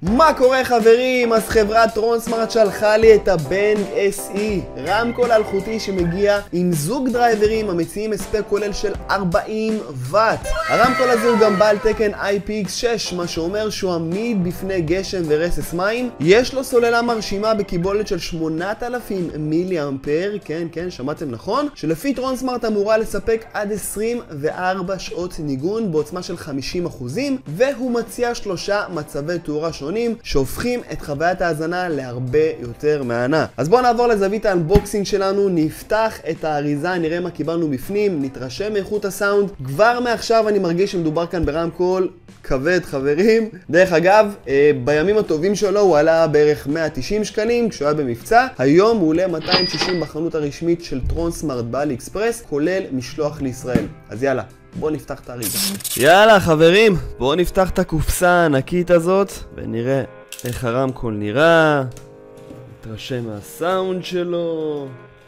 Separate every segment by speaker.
Speaker 1: מה קורה חברים? אז חברת טרנסמארט שלחה לי את הבנג SE, רמקול אלחוטי שמגיע עם זוג דרייברים המציעים הספק כולל של 40 ואט. הרמקול הזה הוא גם בעל תקן IPX6, מה שאומר שהוא עמיד בפני גשם ורסס מים. יש לו סוללה מרשימה בקיבולת של 8,000 מילי אמפר, כן, שמעתם נכון, שלפי טרנסמארט אמורה לספק עד 24 שעות ניגון בעוצמה של 50%, והוא מציע 3 מצבי תאורה שונים שהופכים את חוויית ההאזנה להרבה יותר מהנה. אז בואו נעבור לזווית האנבוקסינג שלנו, נפתח את האריזה, נראה מה קיבלנו בפנים, נתרשם מאיכות הסאונד. כבר מעכשיו אני מרגיש שמדובר כאן ברמקול כבד חברים. דרך אגב, בימים הטובים שלו הוא עלה בערך 190 שקלים כשהוא היה במבצע. היום הוא עולה 260 בחנות הרשמית של טרנסמארט באלי אקספרס, כולל משלוח לישראל. אז יאללה, בואו נפתח את האריזה. יאללה חברים, בואו נפתח את הקופסה הענקית הזאת ונראה איך הרמקול נראה, נתרשם מהסאונד שלו.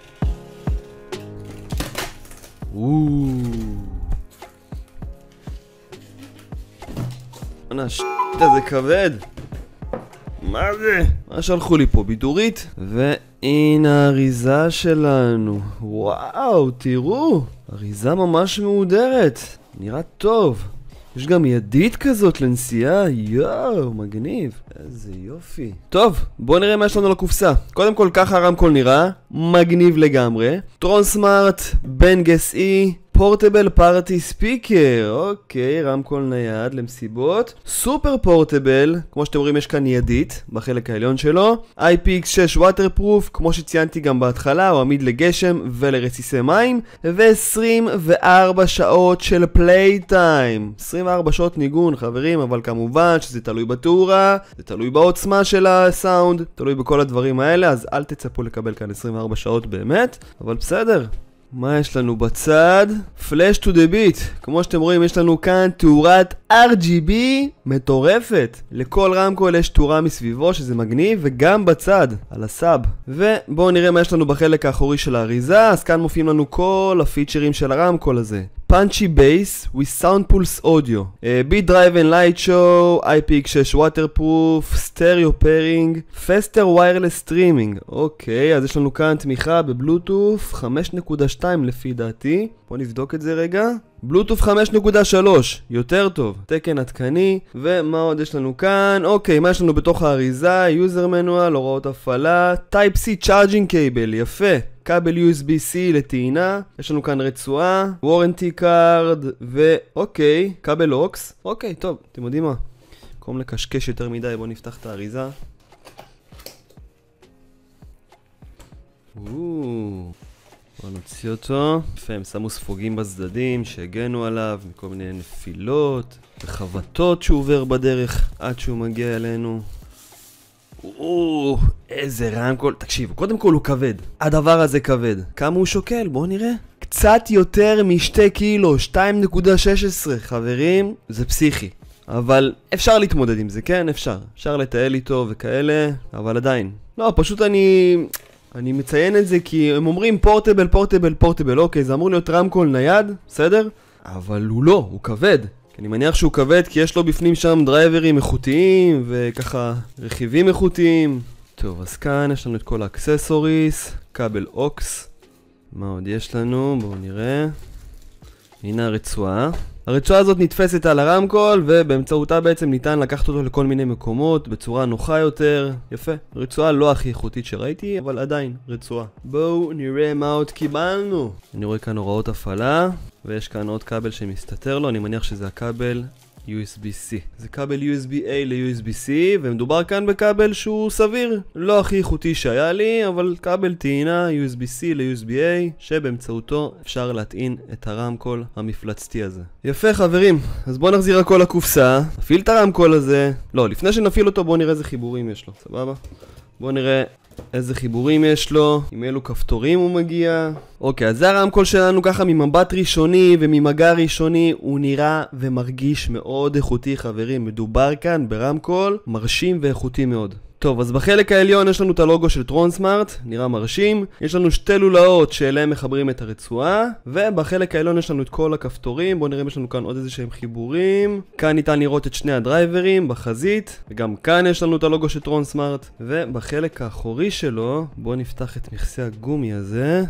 Speaker 1: זה כבד. מה זה? מה שלחו לי פה? בידורית? והנה האריזה שלנו. וואו, תראו, אריזה ממש מהודרת, נראה טוב. יש גם ידית כזאת לנסיעה, יואו, מגניב. איזה יופי. טוב, בואו נראה מה יש לנו לקופסה. קודם כל, ככה הרמקול נראה, מגניב לגמרי. טרנסמארט בנג SE פורטבל פארטי ספיקר. אוקיי, רמקול נייד למסיבות. סופר פורטבל, כמו שאתם רואים יש כאן ידית בחלק העליון שלו. IPX6 waterproof, כמו שציינתי גם בהתחלה, הוא עמיד לגשם ולרסיסי מים. ו-24 שעות של פלייטיים. 24 שעות ניגון חברים, אבל כמובן שזה תלוי בתאורה, זה תלוי בעוצמה של הסאונד, תלוי בכל הדברים האלה, אז אל תצפו לקבל כאן 24 שעות באמת, אבל בסדר. מה יש לנו בצד? Flash to the beat. כמו שאתם רואים יש לנו כאן תאורת RGB מטורפת. לכל רמקול יש תאורה מסביבו שזה מגניב, וגם בצד על הסאב. ובואו נראה מה יש לנו בחלק האחורי של האריזה. אז כאן מופיעים לנו כל הפיצ'רים של הרמקול הזה. Punchy bass with sound pulse audio, beat drive and light show, IPX6 waterproof, stereo pairing, faster wireless streaming. אוקיי, אז יש לנו כאן תמיכה בבלוטוף 5.2 לפי דעתי. בוא נבדוק את זה רגע. בלוטוף 5.3, יותר טוב, תקן עדכני. ומה עוד יש לנו כאן? אוקיי, מה יש לנו בתוך האריזה? User manual, הוראות הפעלה, Type-C charging cable, יפה. כבל USB-C לטעינה, יש לנו כאן רצועה, warranty card, ואוקיי, כבל אוקס. אוקיי, טוב, אתם יודעים מה? במקום לקשקש יותר מדי, בואו נפתח את האריזה. בואו נוציא אותו. יפה, הם שמו ספוגים בצדדים שהגנו עליו מכל מיני נפילות וחבטות שהוא עובר בדרך עד שהוא מגיע אלינו. איזה רמקול. תקשיבו, קודם כל הוא כבד. הדבר הזה כבד. כמה הוא שוקל? בואו נראה. קצת יותר מ2 קילו, 2.16 חברים. זה פסיכי. אבל אפשר להתמודד עם זה, כן? אפשר לטייל איתו וכאלה, אבל עדיין. לא, פשוט אני מציין את זה כי הם אומרים פורטבל. אוקיי, זה אמור להיות רמקול נייד, בסדר? אבל הוא לא, הוא כבד. אני מניח שהוא כבד כי יש לו בפנים שם דרייברים איכותיים וככה רכיבים איכותיים. טוב, אז כאן יש לנו את כל האקססוריס, כבל אוקס. מה עוד יש לנו? בואו נראה. הנה הרצועה. הרצועה הזאת נתפסת על הרמקול ובאמצעותה בעצם ניתן לקחת אותו לכל מיני מקומות בצורה נוחה יותר. יפה. רצועה לא הכי איכותית שראיתי, אבל עדיין רצועה. בואו נראה מה עוד קיבלנו. אני רואה כאן הוראות הפעלה ויש כאן עוד כבל שמסתתר לו, אני מניח שזה הכבל USB-C. זה כבל USB-A ל-USB-C, ומדובר כאן בכבל שהוא סביר. לא הכי איכותי שהיה לי, אבל כבל טעינה USB-C ל-USB-A, שבאמצעותו אפשר להטעין את הרמקול המפלצתי הזה. יפה חברים, אז בואו נחזיר הכל לקופסה, נפעיל את הרמקול הזה. לא, לפני שנפעיל אותו בואו נראה איזה חיבורים יש לו, סבבה? בואו נראה איזה חיבורים יש לו, עם אילו כפתורים הוא מגיע. אוקיי, אז זה הרמקול שלנו ככה ממבט ראשוני וממגע ראשוני. הוא נראה ומרגיש מאוד איכותי חברים. מדובר כאן ברמקול מרשים ואיכותי מאוד. טוב, אז בחלק העליון יש לנו את הלוגו של טרונסמארט, נראה מרשים. יש לנו שתי לולאות שאליהם מחברים את הרצועה, ובחלק העליון יש לנו את כל הכפתורים. בואו נראה אם יש לנו כאן עוד איזה שהם חיבורים. כאן ניתן לראות את שני הדרייברים בחזית, וגם כאן יש לנו את הלוגו של טרונסמארט. ובחלק האחורי שלו, בואו נפתח את מכסה הגומי הזה.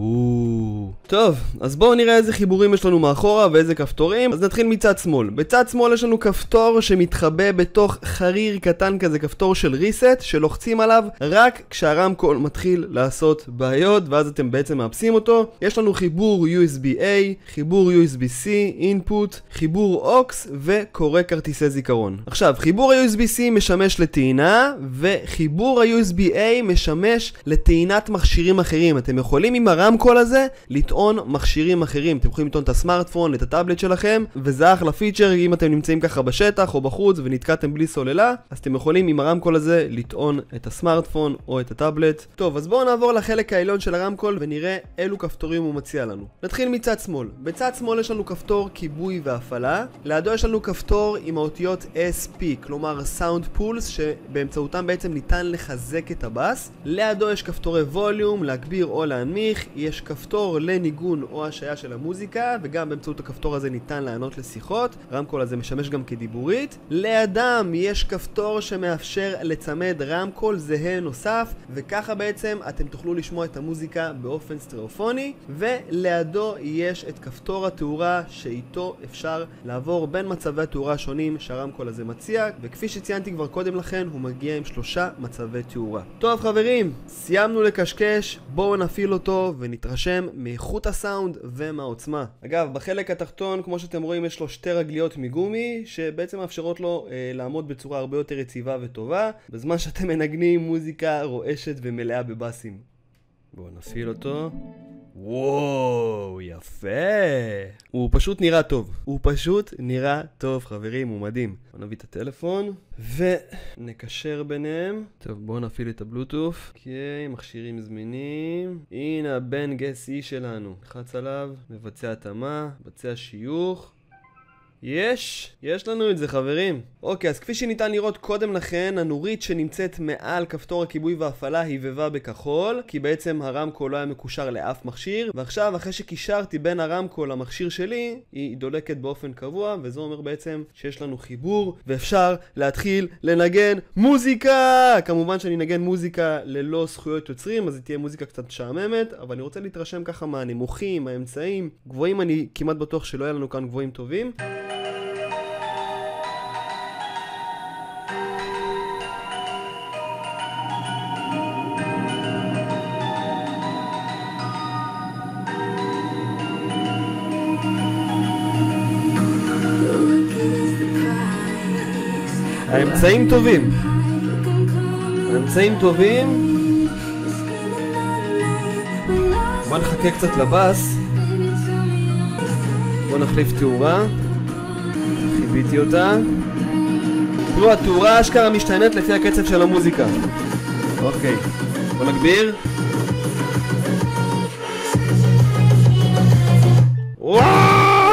Speaker 1: טוב, אז בואו נראה איזה חיבורים יש לנו מאחורה ואיזה כפתורים. אז נתחיל מצד שמאל. בצד שמאל יש לנו כפתור שמתחבא בתוך חריר קטן כזה, כפתור של ריסט, שלוחצים עליו רק כשהרמקול מתחיל לעשות בעיות, ואז אתם בעצם מאפסים אותו. יש לנו חיבור USB-A, חיבור USB-C, input, חיבור AUX וקורא כרטיסי זיכרון. עכשיו, חיבור ה-USB-C משמש לטעינה, וחיבור ה-USB-A משמש לטעינת מכשירים אחרים. אתם יכולים עם הרמקול הזה לטעון מכשירים אחרים. אתם יכולים לטעון את הסמארטפון, את הטאבלט שלכם, וזה אחלה פיצ'ר. אם אתם נמצאים ככה בשטח או בחוץ ונתקעתם בלי סוללה, אז אתם יכולים עם הרמקול הזה לטעון את הסמארטפון או את הטאבלט. טוב, אז בואו נעבור לחלק העליון של הרמקול ונראה אילו כפתורים הוא מציע לנו. נתחיל מצד שמאל. בצד שמאל יש לנו כפתור כיבוי והפעלה. לידו יש לנו כפתור עם האותיות SP, כלומר Sound Pulse, שבאמצעותם בעצם ניתן לחזק את הבאס. לידו יש כפתורי ווליום, להגביר או להנמיך. יש כפתור לניגון או השעיה של המוזיקה, וגם באמצעות הכפתור הזה ניתן לענות לשיחות. הרמקול הזה משמש גם כדיבורית. לידם יש כפתור שמאפשר לצמד רמקול זהה נוסף, וככה בעצם אתם תוכלו לשמוע את המוזיקה באופן סטריאופוני. ולידו יש את כפתור התאורה, שאיתו אפשר לעבור בין מצבי התאורה השונים שהרמקול הזה מציע, וכפי שציינתי כבר קודם לכן, הוא מגיע עם 3 מצבי תאורה. טוב חברים, סיימנו לקשקש, בואו נפעיל אותו ונתרשם מאיכות הסאונד ומהעוצמה. אגב, בחלק התחתון, כמו שאתם רואים, יש לו 2 רגליות מגומי, שבעצם מאפשרות לו לעמוד בצורה הרבה יותר יציבה וטובה, בזמן שאתם מנגנים מוזיקה רועשת ומלאה בבאסים. בואו נפעיל אותו. וואו, יפה. הוא פשוט נראה טוב. הוא פשוט נראה טוב, חברים, הוא מדהים. בואו נביא את הטלפון ונקשר ביניהם. טוב, בואו נפעיל את הבלוטוף. אוקיי, מכשירים זמינים. הנה הבן גס E שלנו. נלחץ עליו, מבצע התאמה, מבצע שיוך. יש לנו את זה חברים. אוקיי, אז כפי שניתן לראות קודם לכן, הנורית שנמצאת מעל כפתור הכיבוי וההפעלה היבבה בכחול, כי בעצם הרמקול לא היה מקושר לאף מכשיר, ועכשיו אחרי שקישרתי בין הרמקול למכשיר שלי, היא דולקת באופן קבוע, וזה אומר בעצם שיש לנו חיבור ואפשר להתחיל לנגן מוזיקה. כמובן שאני נגן מוזיקה ללא זכויות יוצרים, אז היא תהיה מוזיקה קצת משעממת, אבל אני רוצה להתרשם ככה מהנמוכים, האמצעים. גבוהים אני כמעט בטוח שלא היה לנו כאן גבוהים טובים. האמצעים טובים. האמצעים טובים. בוא נחכה קצת לבאס. בוא נחליף תאורה. חיביתי אותה. תראו, התאורה אשכרה משתנת לפי הקצב של המוזיקה. אוקיי. בוא נגביר. וואו!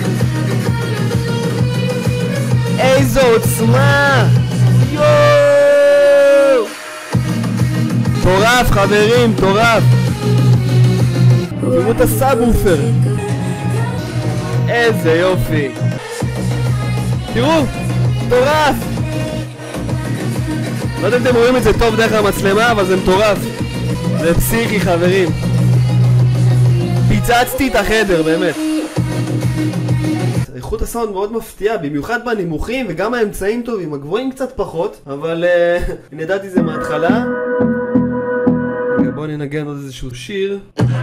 Speaker 1: איזו עוצמה! יואו! טורף חברים, טורף! תראו את הסאב-וופר! איזה יופי! תראו! טורף! לא יודע אם אתם רואים את זה טוב דרך המצלמה, אבל זה מטורף! זה פסיכי חברים! פיצצתי את החדר, באמת! איכות הסאונד מאוד מפתיעה, במיוחד בנמוכים, וגם האמצעים טובים, הגבוהים קצת פחות, אבל נדעתי זה מההתחלה. רגע, בואו ננגן עוד איזשהו שיר.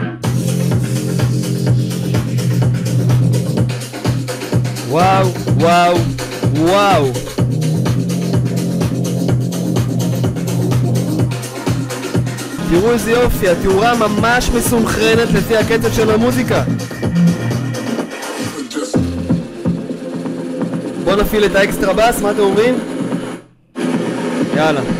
Speaker 1: וואו, וואו, וואו. תראו איזה יופי, התאורה ממש מסונכרנת לפי הקצב של המוזיקה. בוא נפעיל את האקסטרה בס, מה אתם אומרים? יאללה.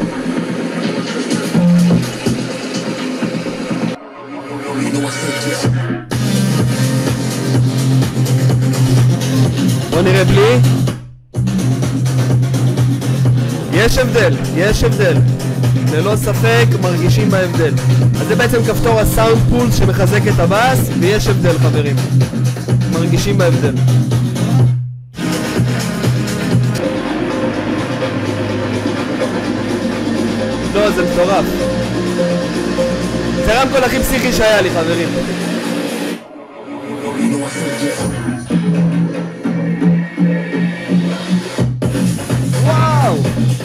Speaker 1: בוא נראה בלי. יש הבדל, יש הבדל. ללא ספק מרגישים בהבדל. אז זה בעצם כפתור הסאונד פולס שמחזק את הבאס, ויש הבדל חברים. מרגישים בהבדל. לא, זה מטורף. זה רמקול הכי פסיכי שהיה לי חברים. וואו!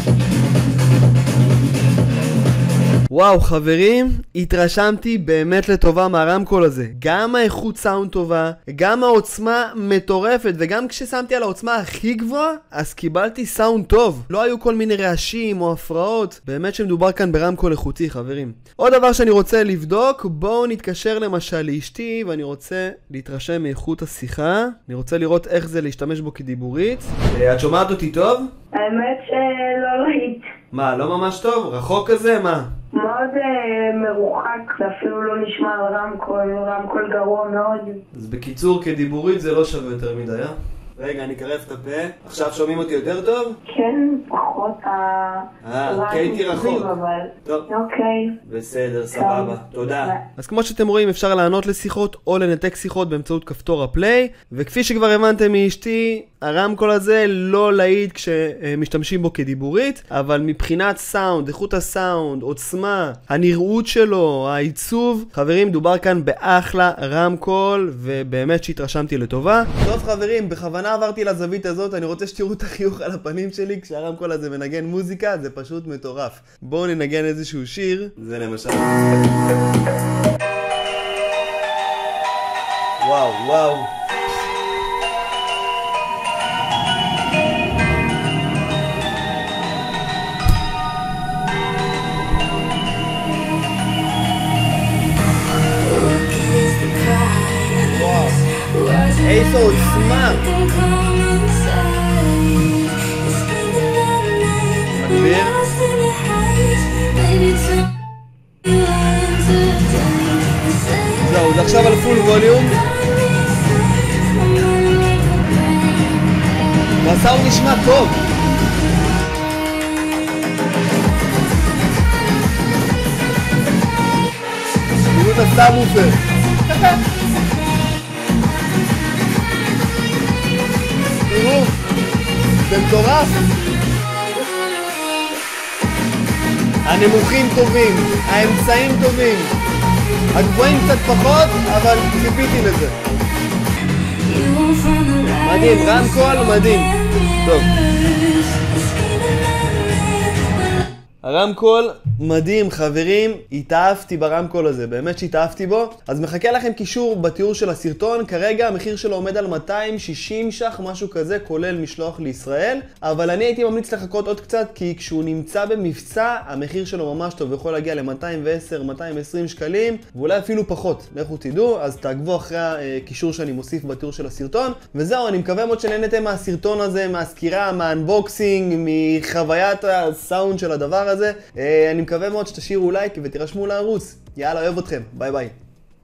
Speaker 1: וואו חברים, התרשמתי באמת לטובה מהרמקול הזה. גם האיכות סאונד טובה, גם העוצמה מטורפת, וגם כששמתי על העוצמה הכי גבוהה, אז קיבלתי סאונד טוב. לא היו כל מיני רעשים או הפרעות. באמת שמדובר כאן ברמקול איכותי חברים. עוד דבר שאני רוצה לבדוק, בואו נתקשר למשל לאשתי, ואני רוצה להתרשם מאיכות השיחה. אני רוצה לראות איך זה להשתמש בו כדיבורית. את שומעת אותי טוב?
Speaker 2: האמת שלא ראית.
Speaker 1: מה, לא ממש טוב? רחוק כזה? מה?
Speaker 2: מאוד מרוחק, זה אפילו לא נשמע רמקול גרוע מאוד. אז
Speaker 1: בקיצור, כדיבורית זה לא שווה יותר מדי, אה? רגע, אני אקרב את הפה. עכשיו שומעים אותי יותר טוב?
Speaker 2: כן, פחות
Speaker 1: כי הייתי רחוק. טוב.
Speaker 2: אוקיי.
Speaker 1: בסדר, סבבה. תודה. אז כמו שאתם רואים, אפשר לענות לשיחות או לנתק שיחות באמצעות כפתור הפליי, וכפי שכבר הבנתם מאשתי, הרמקול הזה לא להיט כשמשתמשים בו כדיבורית, אבל מבחינת סאונד, איכות הסאונד, עוצמה, הנראות שלו, העיצוב, חברים, דובר כאן באחלה רמקול, ובאמת שהתרשמתי לטובה. טוב חברים, בכוונה עברתי לזווית הזאת, אני רוצה שתראו את החיוך על הפנים שלי כשהרמקול הזה מנגן מוזיקה, זה פשוט מטורף. בואו ננגן איזשהו שיר, זה למשל. וואו, וואו. איפה עוצמה! מגביר. זהו, זה עכשיו על פול ווליום. והסאונד נשמע טוב. תראו את הסאבוופר. תראו, זה מטורף. הנמוכים טובים, האמצעים טובים, הגבוהים קצת פחות, אבל ציפיתי לזה. מדהים, רמקול מדהים. טוב. הרמקול מדהים חברים, התאהבתי ברמקול הזה, באמת שהתאהבתי בו. אז מחכה לכם קישור בתיאור של הסרטון. כרגע המחיר שלו עומד על 260 ש"ח, משהו כזה, כולל משלוח לישראל. אבל אני הייתי ממליץ לחכות עוד קצת, כי כשהוא נמצא במבצע, המחיר שלו ממש טוב, יכול להגיע ל-210-220 שקלים, ואולי אפילו פחות, לכו תדעו. אז תעקבו אחרי הקישור שאני מוסיף בתיאור של הסרטון. וזהו, אני מקווה מאוד שנהנתם מהסרטון הזה, מהסקירה, מהאנבוקסינג, מחוויית הסאונד של הדבר הזה. אני מקווה מאוד שתשאירו לייק ותירשמו לערוץ. יאללה, אוהב אתכם. ביי ביי.